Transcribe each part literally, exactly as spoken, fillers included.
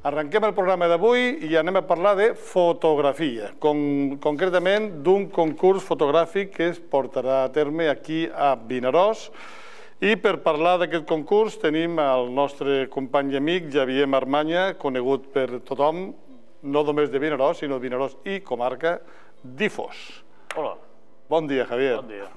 Arrenquem el programa d'avui i anem a parlar de fotografia, concretament d'un concurs fotogràfic que es portarà a terme aquí a Vinaròs. I per parlar d'aquest concurs tenim el nostre company i amic Javier Marmanya, conegut per tothom, no només de Vinaròs, sinó de Vinaròs i comarca, d'Ifos. Hola. Bon dia, Javier. Bon dia.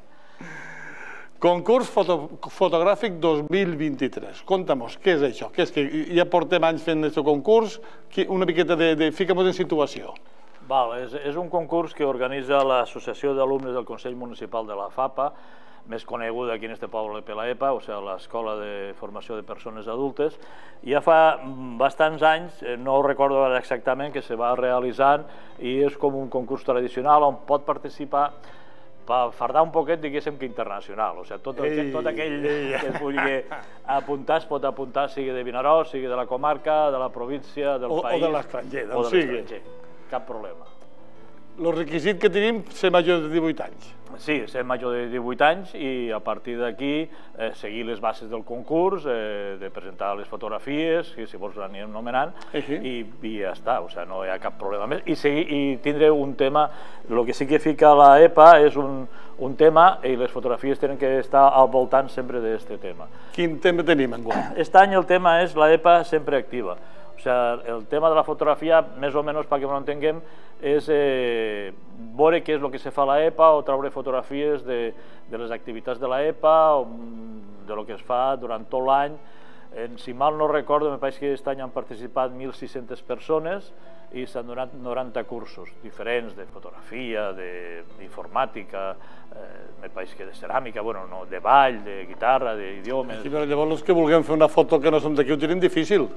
Concurs fotogràfic dos mil vint-i-tres. Conta-mos, què és això? És que ja portem anys fent aquest concurs, una miqueta de... Fica-mos en situació. És un concurs que organitza l'Associació d'Alumnes del Consell Municipal de la FAPA, més coneguda aquí en este poble per la EPA, o sigui, l'Escola de Formació de Persones Adultes. Ja fa bastants anys, no ho recordo exactament, que se va realitzant i és com un concurs tradicional on pot participar per fardar un poquet, diguéssim, que internacional. O sigui, tot aquell que es vulgui apuntar es pot apuntar, sigui de Vinaròs, sigui de la comarca, de la província, del país... O de l'estranger, o de l'estranger. Cap problema. El requisit que tenim és ser major de divuit anys. Sí, ser major de divuit anys i a partir d'aquí seguir les bases del concurs, de presentar les fotografies, si vols l'anem nomenant, i ja està, o sigui, no hi ha cap problema més. I tindre un tema, el que sí que fica la EPA és un tema i les fotografies tenen que estar al voltant sempre d'aquest tema. Quin tema tenim enguany? Aquest any el tema és la EPA sempre activa. O sigui, el tema de la fotografia, més o menys perquè no entenguem, és veure què és el que se fa a la EPA o treure fotografies de les activitats de la EPA o de lo que es fa durant tot l'any. Si mal no recordo, me pareix que aquest any han participat mil sis-centes persones i s'han donat noranta cursos diferents de fotografia, d'informàtica, me pareix que de ceràmica, de ball, de guitarra, d'idiomes... Llavors els que vulguem fer una foto que no som d'aquí ho tenim difícil.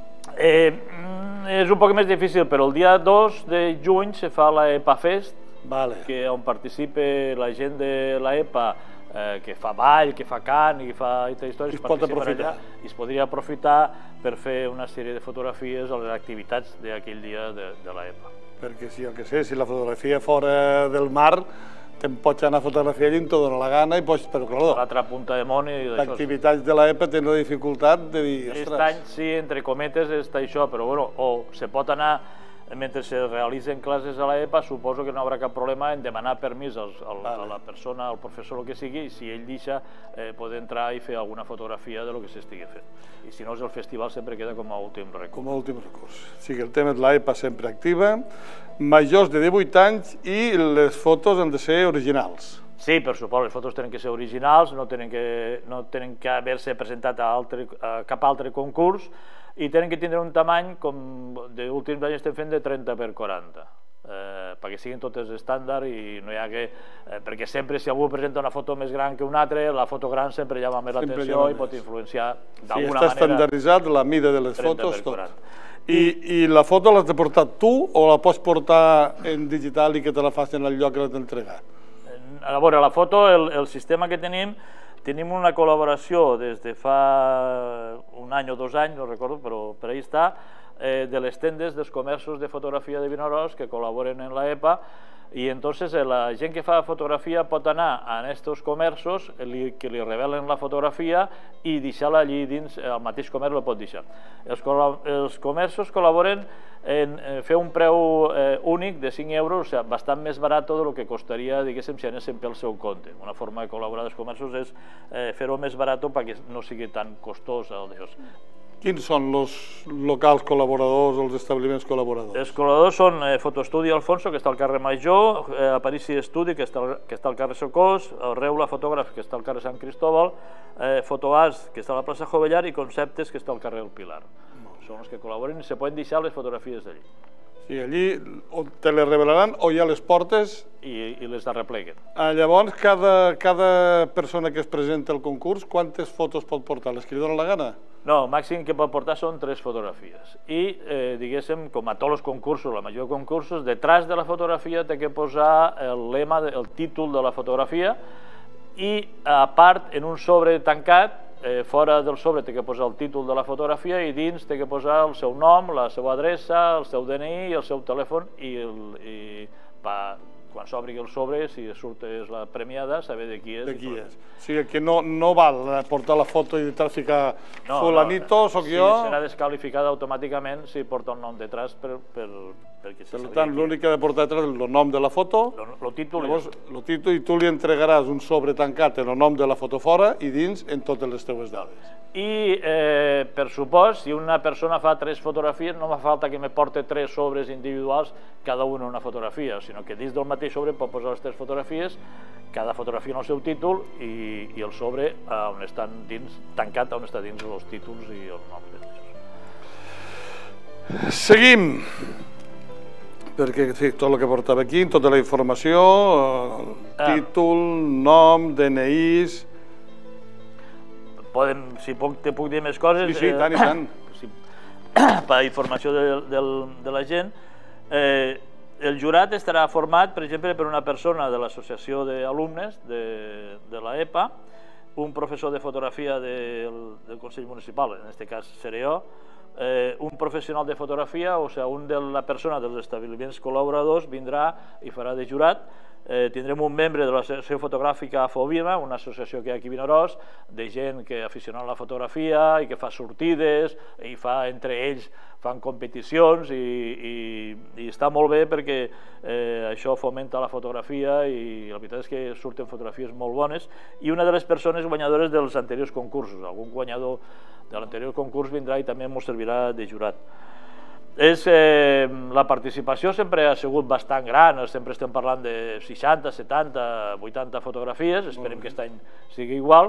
És un poc més difícil, però el dia dos de juny se fa la EPA Fest, on participa la gent de la EPA que fa ball, que fa cant i que fa històries. I es pot aprofitar. I es podria aprofitar per fer una sèrie de fotografies a les activitats d'aquell dia de la EPA. Perquè si el que sé, si la fotografia fora del mar, te'n pots anar a fotografiar allà on te dóna la gana i pots... Però, clar, a l'altra punta de món i d'això. L'activitat de l'EPA té la dificultat de dir... Aquest any, sí, entre cometes, està això, però, bueno, o se pot anar, mentre se realitzen classes a l'EPA, suposo que no hi haurà cap problema en demanar permís a la persona, al professor, el que sigui, i si ell deixa, poder entrar i fer alguna fotografia de lo que s'estigui fent. I si no, el festival sempre queda com a últim recurs. Com a últim recurs. O sigui, el tema de l'EPA sempre activa, majors de divuit anys i les fotos han de ser originals. Sí, per suposo, les fotos tenen que ser originals, no tenen que haver-se presentat a cap altre concurs i tenen que tindre un tamany, com d'últims anys estem fent, de trenta per quaranta, perquè siguin totes estàndard i no hi ha que... Perquè sempre si algú presenta una foto més gran que una altra, la foto gran sempre llama més l'atenció i pot influenciar d'alguna manera... Sí, està estandarditzat la mida de les fotos, tot. I la foto l'has de portar tu o la pots portar en digital i que te la facin al lloc que l'has d'entregar? A veure, la foto, el sistema que tenim, tenim una col·laboració des de fa un any o dos anys, no recordo, però per ahí està, de les tendes dels comerços de fotografia de Vinaròs que col·laboren en la EPA i entonces la gent que fa fotografia pot anar a aquests comerços que li revelen la fotografia i deixar-la allí dins, el mateix comerç la pot deixar. Els comerços col·laboren en fer un preu únic de cinc euros, o sigui, bastant més barat del que costaria, diguéssim, si anessin pel seu compte. Una forma de col·laborar dels comerços és fer-ho més barat perquè no sigui tan costós. Quins són els locals col·laboradors o els establiments col·laboradors? Els col·laboradors són Fotoestudi Alfonso, que està al carrer Major, Aparici Estudi, que està al carrer Socós, Reula Fotògraf, que està al carrer Sant Cristóbal, Fotoas, que està a la plaça Jovellar, i Conceptes, que està al carrer El Pilar. Són els que col·laboren i se poden deixar les fotografies d'allí. Sí, allí te les revelaran o ja les portes... I les arrepleguen. Llavors, cada persona que es presenta al concurs, quantes fotos pot portar? Les que li donen la gana? No, el màxim que pot portar són tres fotografies. I, diguéssim, com a tots els concursos, la majoria de concursos, detrás de la fotografia té que posar el lema, el títol de la fotografia i, a part, en un sobre tancat, fora del sobre té que posar el títol de la fotografia i dins té que posar el seu nom, la seva adreça, el seu D N I, el seu telèfon i quan s'obri el sobre, si surt és la premiada, saber de qui és. De qui és. O sigui que no, no val portar la foto i ficar no, fulanito, no, soc sí, jo. Serà desqualificada automàticament si porta un nom detrás per, per, perquè se Per sabria tant, l'únic que ha de portar detrás és el nom de la foto. El títol. Llavors, el títol, i tu li entregaràs un sobre tancat en el nom de la foto fora i dins en totes les teves dades. I, eh, per supost, si una persona fa tres fotografies, no fa falta que me porte tres sobres individuals, cada una una fotografia, sinó que dins del mateix sobre pot posar les tres fotografies, cada fotografia en el seu títol i, i el sobre on estan dins, tancat on està dins els títols i els noms. Seguim, perquè tot el que portava aquí, tota la informació, títol, nom, D N Is... Podem, si puc, te puc dir més coses... Sí, sí, eh, tant i tant. Sí, per a informació de, de, de la gent, eh, el jurat estarà format, per exemple, per una persona de l'associació d'alumnes de, de l'EPA, un professor de fotografia del, del Consell Municipal, en aquest cas seré jo, eh, un professional de fotografia, o sigui, un de la persona dels establiments col·laboradors vindrà i farà de jurat. Eh, tindrem un membre de l'associació fotogràfica Fobima, una associació que hi ha aquí a Vinaròs, de gent que aficiona a la fotografia i que fa sortides i fa, entre ells fan competicions i, i, i està molt bé perquè eh, això fomenta la fotografia i la veritat és que surten fotografies molt bones i una de les persones guanyadores dels anteriors concursos, algun guanyador de l'anterior concurs vindrà i també ens servirà de jurat. És, eh, la participació sempre ha sigut bastant gran, sempre estem parlant de seixanta, setanta, vuitanta fotografies, esperem que aquest any sigui igual,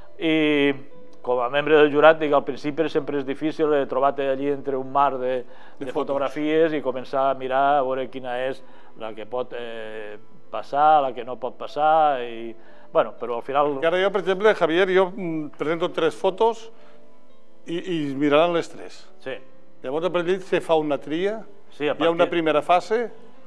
i com a membre del jurat, dic, al principi sempre és difícil trobar-te allí entre un mar de, de fotografies i començar a mirar a veure quina és la que pot eh, passar, la que no pot passar, i, bueno, però al final... I ara jo, per exemple, Javier, jo presento tres fotos i, i miraran les tres. Sí. Llavors, per allà se fa una tria, sí, hi ha una primera fase...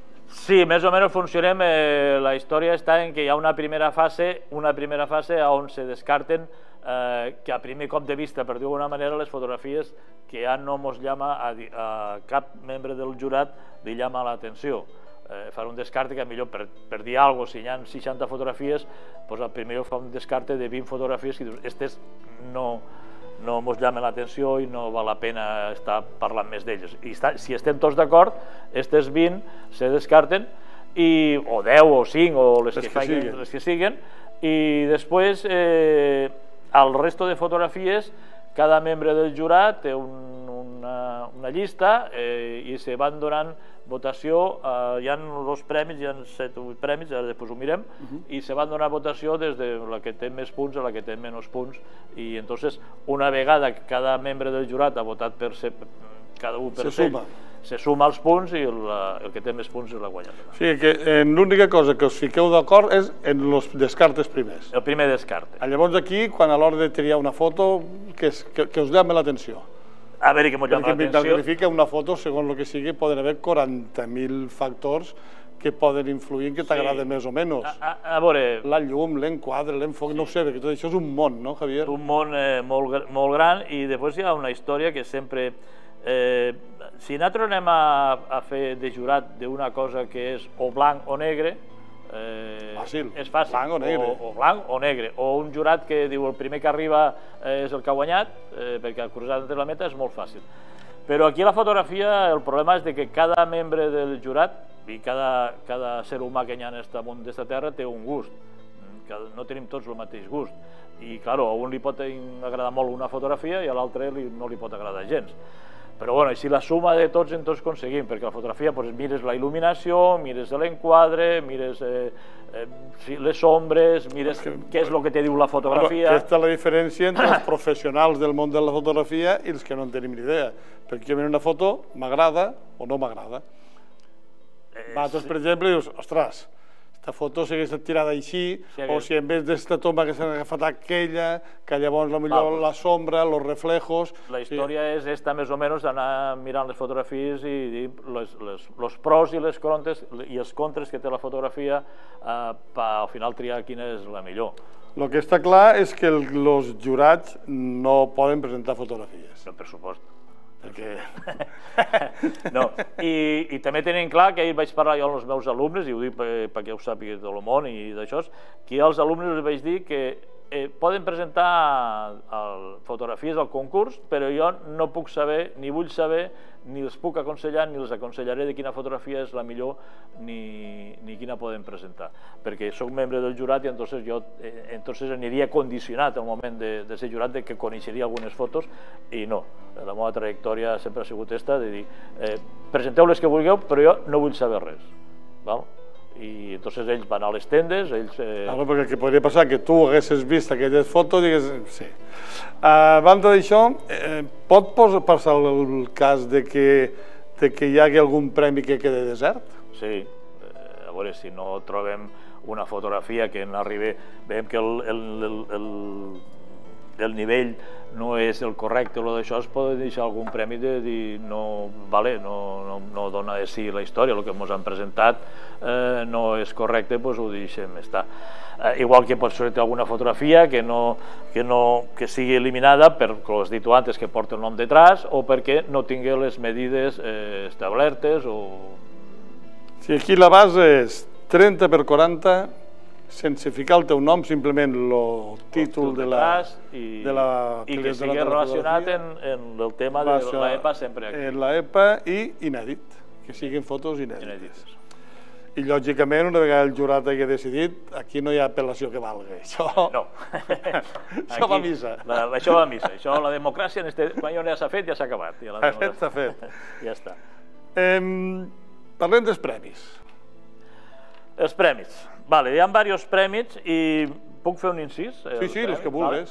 Sí, més o menys funcionem, eh, la història està en que hi ha una primera fase, una primera fase on se descarten eh, que a primer cop de vista, per dir-ho d'alguna manera, les fotografies que ja no ens llama a, a cap membre del jurat li llama l'atenció. Eh, fa un descarte que millor per, per dir alguna cosa, si hi ha seixanta fotografies, doncs el primer fa un descarte de vint fotografies i dius, aquestes no... no ens llamen l'atenció i no val la pena estar parlant més d'elles. I està, si estem tots d'acord, aquestes vint se descarten, i, o deu o cinc, o les, les, que, que, siguen. les que siguen, i després, eh, al resto de fotografies, cada membre del jurat té un, una, una llista eh, i se van donant votació, eh, hi ha dos premis, hi ha set o vuit premis, ara després ho mirem, uh-huh. i se van donar votació des de la que té més punts a la que té menys punts, i entonces una vegada que cada membre del jurat ha votat per ser, cada un per se suma. Se suma els punts i el, el que té més punts és la guanyadora. O sigui que eh, l'única cosa que us fiqueu d'acord és en els descartes primers. El primer descarte. Llavors aquí, quan a l'hora de triar una foto, que, és, que, que us llama l'atenció. A veure, que m'ho llama l'atenció. Perquè una foto, segons el que sigui, poden haver quaranta mil factors que poden influir en què t'agrada sí. més o menys. A, a, a veure... La llum, l'enquadre, l'enfoc, sí. no ho sé, perquè tot això és un món, no, Javier? Un món eh, molt, molt gran, i després hi ha una història que sempre... Eh, si nosaltres anem a, a fer de jurat d'una cosa que és o blanc o negre, eh, fàcil. és fàcil, blanc o, negre. O, o blanc o negre, o un jurat que diu el primer que arriba eh, és el que ha guanyat, eh, perquè el cruzat entre la meta és molt fàcil. Però aquí a la fotografia el problema és de que cada membre del jurat i cada, cada ser humà que hi ha en aquest món d'esta terra té un gust, no tenim tots el mateix gust, i clar, a un li pot agradar molt una fotografia i a l'altre no li pot agradar gens. Però bueno, si la suma de tots en tots aconseguim, perquè la fotografia pues, mires la il·luminació, mires l'enquadre, mires eh, eh, les ombres, mires que, què és el que te diu la fotografia... Bueno, aquesta és la diferència entre els professionals del món de la fotografia i els que no en tenim ni idea. Perquè jo miro una foto, m'agrada o no m'agrada. Eh, Vosaltres, sí. per exemple, dius, ostres, la foto s'hagués tirada així, sí, o si en vez d'esta toma que s'ha agafat aquella, que llavors potser la sombra, els reflejos... La història sí. és esta, més o menys, d'anar mirant les fotografies i dir els pros i les contres i els contres que té la fotografia eh, per al final triar quina és la millor. El que està clar és que els jurats no poden presentar fotografies. No, per supost. No, i també tenim clar que ahir vaig parlar jo amb els meus alumnes, i ho dic perquè ho sàpiga tot el món i d'això, que als alumnes els vaig dir que poden presentar fotografies al concurs, però jo no puc saber, ni vull saber, ni els puc aconsellar, ni els aconsellaré de quina fotografia és la millor, ni quina poden presentar. Perquè soc membre del jurat i entonces aniria condicionat al moment de ser jurat de que coneixeria algunes fotos, i no. La meva trajectòria sempre ha sigut aquesta, de dir, presenteu les que vulgueu, però jo no vull saber res. I entonces ells van a les tendes, ells... Claro, perquè el que podria passar que tu haguessis vist aquelles fotos i digues... Sí. A banda d'això, pot passar el cas de que hi hagi algun premi que quede desert? Sí. A veure, si no trobem una fotografia que n'arribi... Veiem que el nivell no és el correcte o d'això, es pot deixar algun premi de dir no dona de si la història, el que ens han presentat no és correcte, doncs ho deixem estar. Igual que pot sortir alguna fotografia que sigui eliminada per, com has dit antes, que porta el nom detrás o perquè no tingui les medides establertes o... Si aquí la base és trenta per quaranta, sense ficar el teu nom, simplement el títol de la... I que sigui relacionat amb el tema de l'EPA sempre aquí. En l'EPA i inèdit, que siguin fotos inèdites. I lògicament, una vegada el jurat hagi decidit, aquí no hi ha apel·lació que valgui. No. Això va a missa. Això va a missa. Això, la democràcia, quan ja s'ha fet, ja s'ha acabat. Està fet. Ja està. Parlem dels premis. Els premis. Vale, hi ha diversos premis i puc fer un incís? Sí, sí, els que vulguis.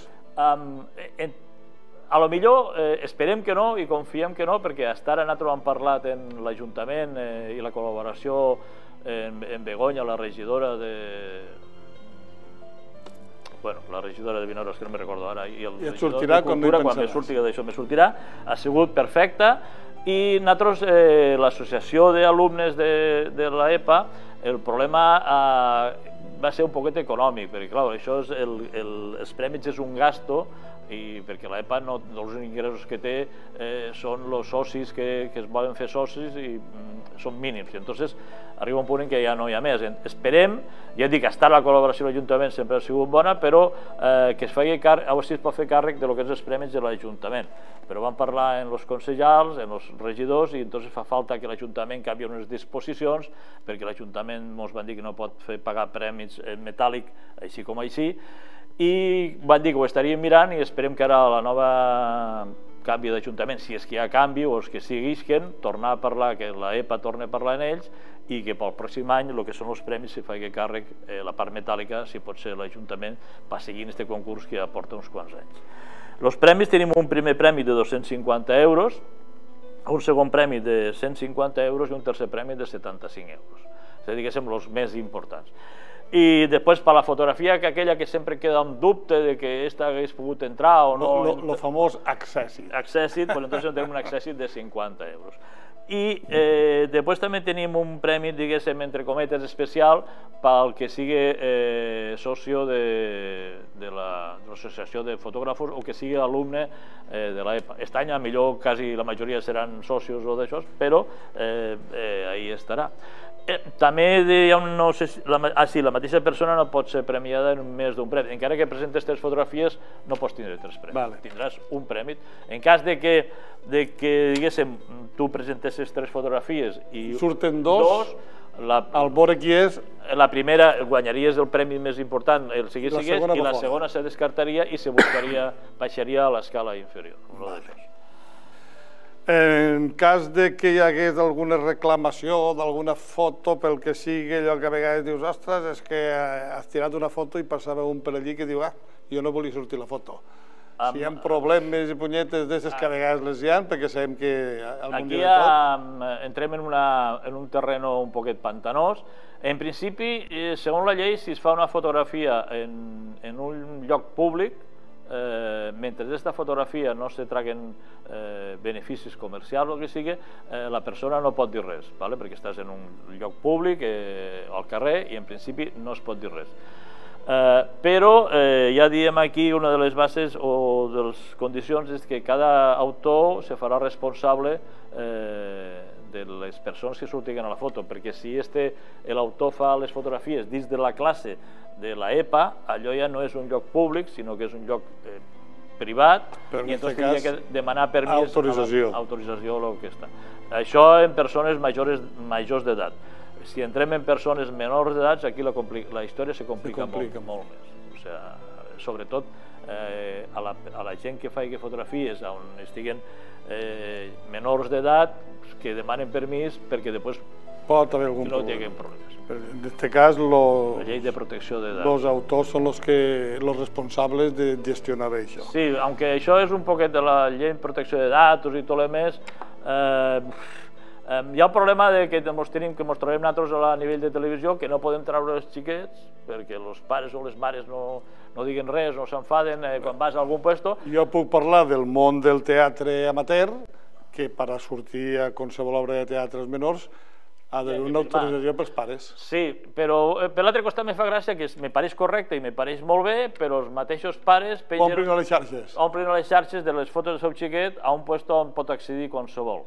A lo millor esperem que no i confiem que no, perquè fins ara nosaltres hem parlat amb l'Ajuntament i la col·laboració amb Begoña, la regidora de... Bueno, la regidora de Vinaròs, que no me'n recordo ara, i el regidor de Cultura, quan me surti d'això me sortirà, ha sigut perfecta. I nosaltres, l'associació d'alumnes de l'EPA, el problema va ser un poquet econòmic, perquè clar, això els premis és un gasto, i perquè l'EPA els ingressos que té són els socis que es volen fer socis i són mínims, i entonces arriba un punt en què ja no hi ha més. Esperem, ja dic, estar la col·laboració de l'Ajuntament sempre ha sigut bona, però que es faci càrrec, a veure si es pot fer càrrec de lo que és els premis de l'Ajuntament. Però vam parlar amb els consellals, amb els regidors, i entonces fa falta que l'Ajuntament canvi unes disposicions, perquè l'Ajuntament ens van dir que no pot fer pagar premis en metàl·lic així com així, i van dir que ho estaríem mirant i esperem que ara la nova canvi d'Ajuntament, si és que hi ha canvi o és que seguisquen, tornar a parlar, que l'EPA torni a parlar amb ells i que pel pròxim any el que són els premis se faci càrrec, la part metàl·lica, si pot ser l'Ajuntament, va seguint aquest concurs que ja porta uns quants anys. Els premis tenim un primer premi de dos-cents cinquanta euros, un segon premi de cent cinquanta euros i un tercer premi de setanta-cinc euros. És a dir, que són els més importants. I després per la fotografia, que aquella que sempre queda en dubte de que aquesta hagués pogut entrar o no... El famós accèssit. Accèssit, doncs entonces tenim un accèssit de cinquanta euros. I després també tenim un premi, diguéssim, entre cometes, especial pel que sigui socio de l'associació de fotògrafos o que sigui alumne de l'EPA. Aquest any, millor, quasi la majoria seran socios o d'això, però ahí estarà. També no sé si la mateixa persona no pot ser premiada en més d'un premi. Encara que presentes tres fotografies no pots tindre tres premis, tindràs un premi. En cas de que, diguéssim, tu presentessis tres fotografies i surten dos, al veure qui és... La primera guanyaries el premi més important, el sigués, sigués, i la segona se descartaria i se buscaria, baixaria a l'escala inferior. En cas de que hi hagués alguna reclamació d'alguna foto pel que sigui, allò que a vegades dius, ostres, és que has tirat una foto i passava un per allí que diu, ah, jo no volia sortir la foto. Si hi ha problemes i punyetes d'aquestes que a vegades les hi ha, perquè sabem que algun dia de tot... Aquí entrem en un terreno un poquet pantanós. En principi, segons la llei, si es fa una fotografia en un lloc públic, mentre aquesta fotografia no se traguen beneficis comercials o el que sigui, la persona no pot dir res, perquè estàs en un lloc públic, al carrer, i en principi no es pot dir res. Eh, però eh, ja diem aquí una de les bases o de les condicions és que cada autor se farà responsable eh, de les persones que surtin a la foto, perquè si este, l'autor fa les fotografies dins de la classe de la E P A, allò ja no és un lloc públic, sinó que és un lloc eh, privat, i entonces tindria que demanar permís, autorització, autorització o el que està. Això en persones majors, majors d'edat. Si entrem en persones menors d'edats, aquí la, la història se complica, se complica molt, molt més. O sea, sobretot eh, a, la, a la gent que faci fotografies on estiguen eh, menors d'edat, que demanen permís perquè després pot haver algun no problema. tinguin problemes. En aquest cas, los, la llei de protecció d'edat. Els autors són els, que, los responsables de gestionar això. Sí, aunque això és un poquet de la llei de protecció de datos i tot el més, eh, eh, hi ha el problema de que ens tenim que ens trobem nosaltres a nivell de televisió, que no podem treure els xiquets perquè els pares o les mares no, no diguen res, no s'enfaden eh, quan vas a algun puesto. Jo puc parlar del món del teatre amateur, que per a sortir a qualsevol obra de teatre als menors ha d'haver una autorització pels pares. Sí, però per l'altre costat me fa gràcia que me pareix correcte i me pareix molt bé, però els mateixos pares omplin a les xarxes. Omplin a les xarxes de les fotos del seu xiquet a un lloc on pot accedir qualsevol.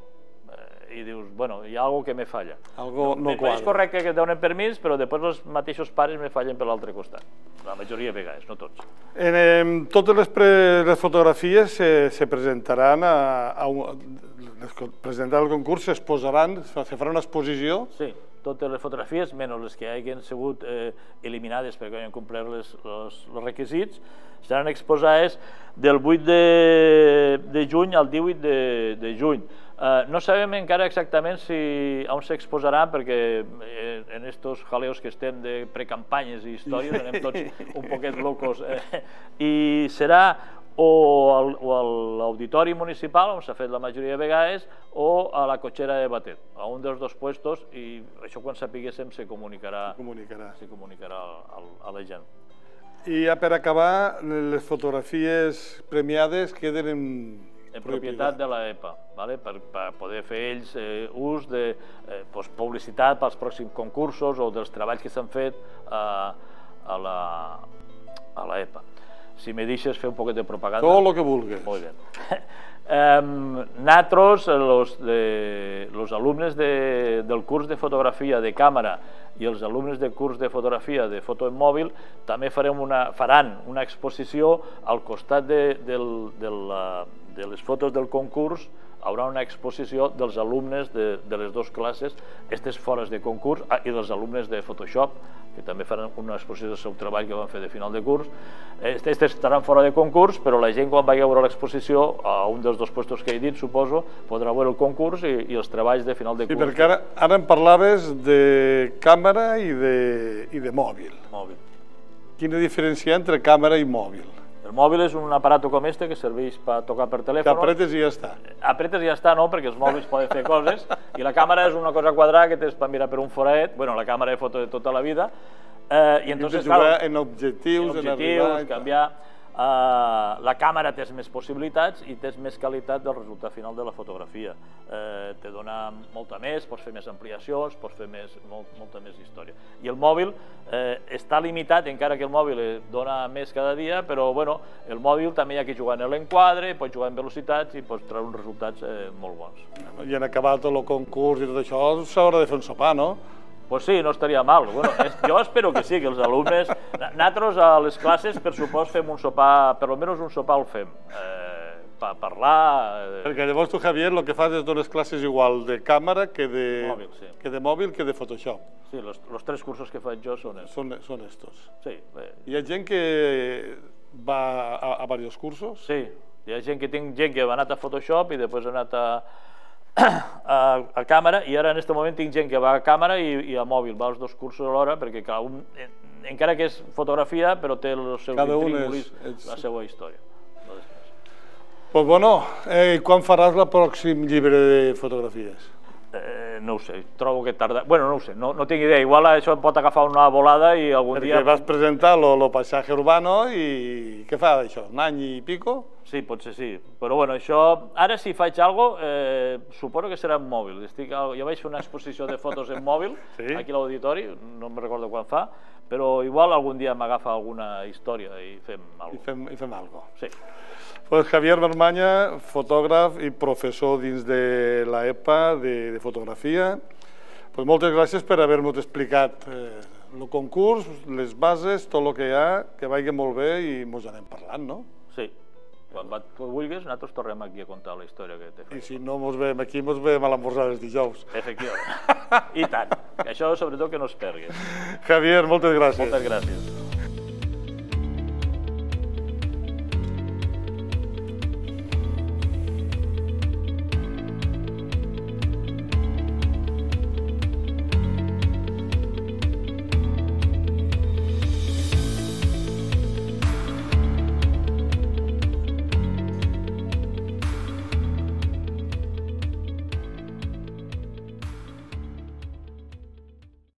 I dius, bueno, hi ha alguna cosa que me falla. Algo no quadra. Me pareix correcte que donen permís, però després els mateixos pares me fallen per l'altre costat. La majoria de vegades, no tots. En, en totes les, pre, les fotografies se, se presentaran a, a un, presentar el concurs, s'exposaran, se farà una exposició? Sí, totes les fotografies, menys les que hagin sigut eh, eliminades perquè hagin complert les, els, els requisits, seran exposades del vuit de, de juny al divuit de, de juny. Uh, no sabem encara exactament si on s'exposaran, perquè eh, en estos jaleos que estem de precampanyes i històries anem tots un poquet locos, eh, i serà o a l'auditori municipal, on s'ha fet la majoria de vegades, o a la cotxera de Batet, a un dels dos puestos, i això quan sapiguéssim se comunicarà, comunicarà. Se comunicarà a, a la gent. I ja per acabar, les fotografies premiades queden en en propietat de la E P A, vale? per, per poder fer ells eh, ús de eh, pues, publicitat pels pròxims concursos o dels treballs que s'han fet a, a, la, a la E P A. Si me deixes fer un poquet de propaganda... Tot el que vulguis. Molt bé. eh, Nosaltres, los, de, los alumnes de, del curs de fotografia de càmera i els alumnes del curs de fotografia de foto en mòbil també farem una, faran una exposició al costat de, del, del, de les fotos del concurs. Haurà una exposició dels alumnes de, de les dues classes, aquestes fores de concurs, ah, i dels alumnes de Photoshop, que també faran una exposició del seu treball que van fer de final de curs. Aquestes estaran fora de concurs, però la gent quan vagi a veure l'exposició, a un dels dos puestos que he dit, suposo, podrà veure el concurs i, i els treballs de final de curs. Sí, perquè ara, ara em parlaves de càmera i de, i de mòbil. Mòbil. Quina diferència entre càmera i mòbil? El mòbil és un aparato com este que serveix per tocar per telèfon. Que apretes i ja està. Apretes i ja està, no, perquè els mòbils poden fer coses, i la càmera és una cosa quadrada que tens per mirar per un foraet, bueno, la càmera de foto de tota la vida, eh, i entonces, jugar claro, en objectius, en, en objectius, en canviar... Uh, la càmera tens més possibilitats i tens més qualitat del resultat final de la fotografia. Uh, te dona molta més, pots fer més ampliacions, pots fer més, molt, molta més història. I el mòbil uh, està limitat, encara que el mòbil dona més cada dia, però bueno, el mòbil també hi ha que jugar en l'enquadre, pots jugar en velocitats i pots treure uns resultats uh, molt bons. I en acabat el concurs i tot això s'haurà de fer un sopar, no? Pues sí, no estaria mal. Bueno, es, jo espero que sí, que els alumnes... Nosaltres a les classes, per supost, fem un sopar, per almenys un sopar el fem, eh, per parlar... Eh... Perquè llavors tu, Javier, el que fas és dones classes igual de càmera que de mòbil, sí. que de mòbil que de Photoshop. Sí, los, los tres cursos que faig jo són estos. Són, són estos. Sí. Eh... Hi ha gent que va a, a diversos cursos? Sí, hi ha gent que tinc gent que ha anat a Photoshop i després ha anat a... A, a càmera, i ara en aquest moment tinc gent que va a càmera i, i a mòbil, va als dos cursos alhora, perquè cada un, encara que és fotografia, però té els seus intríngulis, és... la seva història. Pues bueno, eh, quan faràs el pròxim llibre de fotografies? Eh, no ho sé, trobo que tarda... Bueno, no ho sé, no, no tinc idea. Igual això em pot agafar una volada i algun dia... Perquè vas presentar el paisatge urbano i què fa d'això? Un any i pico? Sí, potser sí. Però bueno, això... Ara si faig alguna cosa, eh, suposo que serà en mòbil. Estic... Jo vaig fer una exposició de fotos en mòbil, sí? Aquí a l'auditori, no em recordo quan fa, però igual algun dia m'agafa alguna història i fem alguna cosa. I fem, i fem alguna cosa. Sí. Pues Javier Marmanya, fotògraf i professor dins de l'EPA de, de fotografia. Pues moltes gràcies per haver-nos explicat eh, el concurs, les bases, tot el que hi ha, que vagi molt bé i ens anem parlant, no? Sí. Quan tu vulguis, nosaltres tornem aquí a contar la història que té. I si no ens veiem aquí, ens veiem a l'esmorzar els dijous. Efectivament. I tant. Això sobretot que no es perdi. Javier, moltes gràcies. Moltes gràcies.